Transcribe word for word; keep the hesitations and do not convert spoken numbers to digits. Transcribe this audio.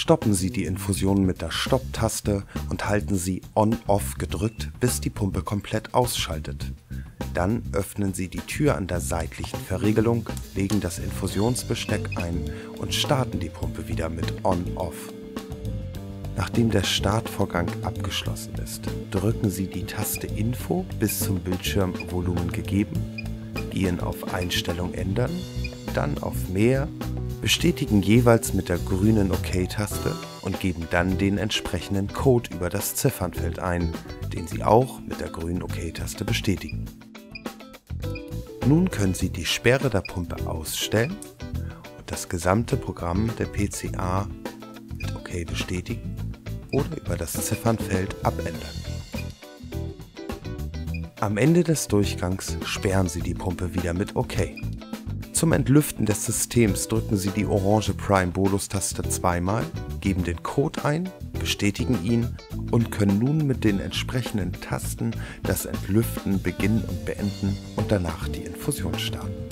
Stoppen Sie die Infusion mit der Stopp-Taste und halten Sie On-Off gedrückt, bis die Pumpe komplett ausschaltet. Dann öffnen Sie die Tür an der seitlichen Verriegelung, legen das Infusionsbesteck ein und starten die Pumpe wieder mit On-Off. Nachdem der Startvorgang abgeschlossen ist, drücken Sie die Taste Info bis zum Bildschirmvolumen gegeben, gehen auf Einstellung ändern, dann auf Mehr, bestätigen jeweils mit der grünen OK-Taste und geben dann den entsprechenden Code über das Ziffernfeld ein, den Sie auch mit der grünen OK-Taste bestätigen. Nun können Sie die Sperre der Pumpe ausstellen und das gesamte Programm der P C A mit OK bestätigen oder über das Ziffernfeld abändern. Am Ende des Durchgangs sperren Sie die Pumpe wieder mit OK. Zum Entlüften des Systems drücken Sie die orange Prime-Bolus-Taste zweimal, geben den Code ein, bestätigen ihn und können nun mit den entsprechenden Tasten das Entlüften beginnen und beenden und danach die Infusion starten.